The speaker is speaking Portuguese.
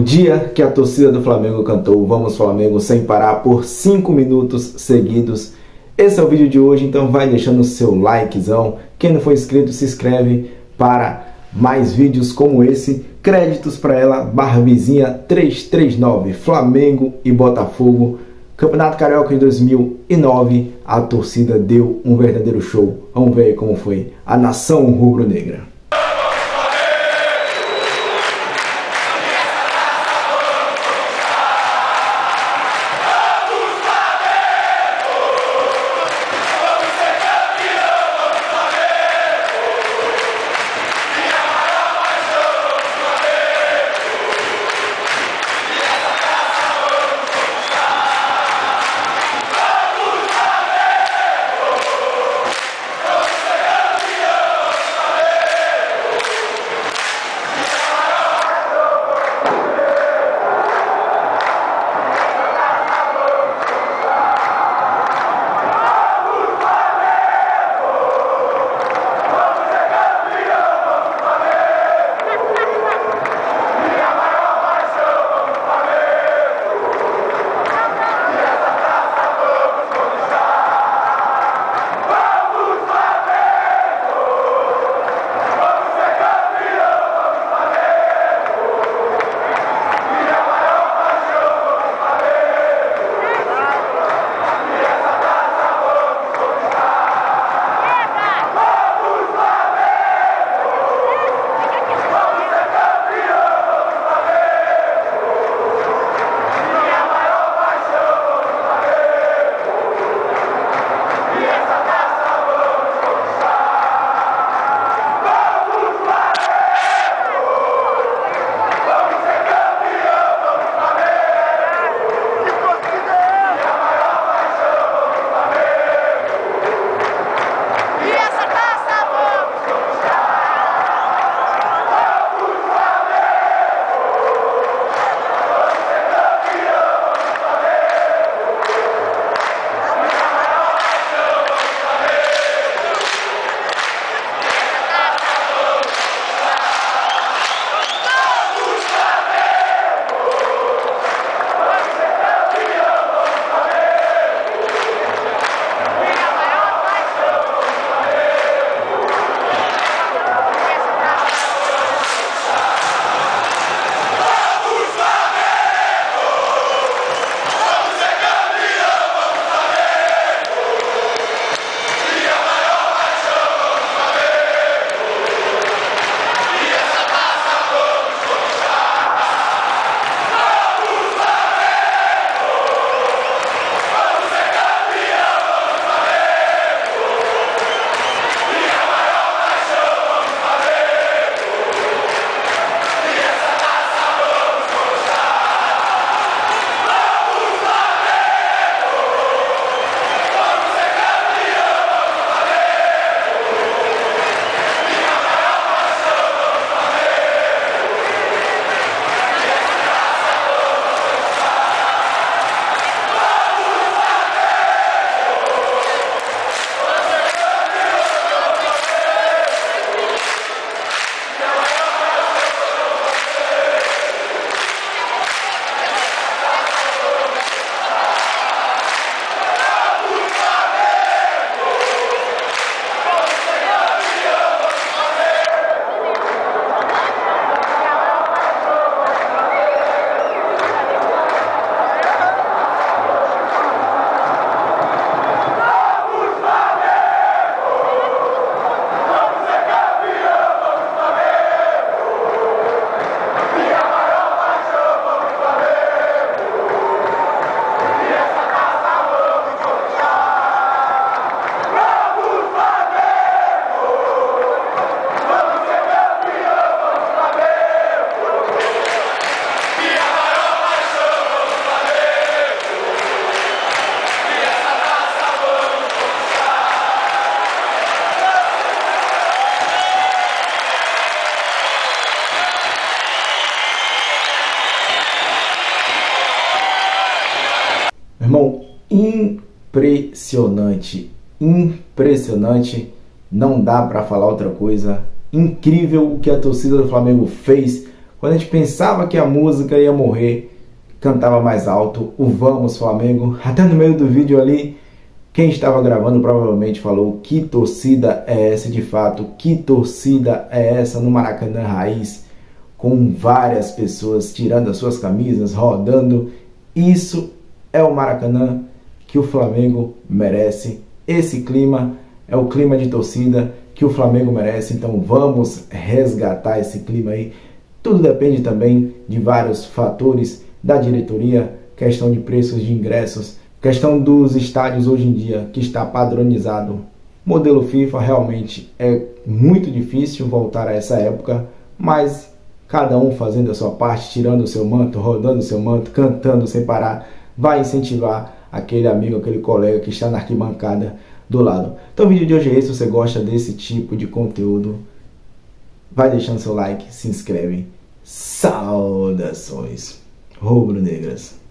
dia que a torcida do Flamengo cantou Vamos Flamengo sem parar por 5 minutos seguidos. Esse é o vídeo de hoje, então vai deixando o seu likezão. Quem não for inscrito, se inscreve para mais vídeos como esse. Créditos para ela, Barbizinha 339, Flamengo e Botafogo. Campeonato Carioca em 2009, a torcida deu um verdadeiro show. Vamos ver como foi a nação rubro-negra. Irmão, impressionante, não dá para falar outra coisa. Incrível o que a torcida do Flamengo fez quando a gente pensava que a música ia morrer, cantava mais alto o Vamos Flamengo. Até no meio do vídeo ali, quem estava gravando provavelmente falou: que torcida é essa de fato? Que torcida é essa no Maracanã Raiz? Com várias pessoas tirando as suas camisas, rodando. Isso é o Maracanã que o Flamengo merece. Esse clima é o clima de torcida que o Flamengo merece. Então vamos resgatar esse clima aí. Tudo depende também de vários fatores da diretoria, questão de preços de ingressos, questão dos estádios hoje em dia, que está padronizado. Modelo FIFA, realmente é muito difícil voltar a essa época, mas cada um fazendo a sua parte, tirando o seu manto, rodando o seu manto, cantando sem parar, vai incentivar aquele amigo, aquele colega que está na arquibancada do lado. Então o vídeo de hoje é esse. Se você gosta desse tipo de conteúdo, vai deixando seu like, se inscreve. Saudações rubro-negras.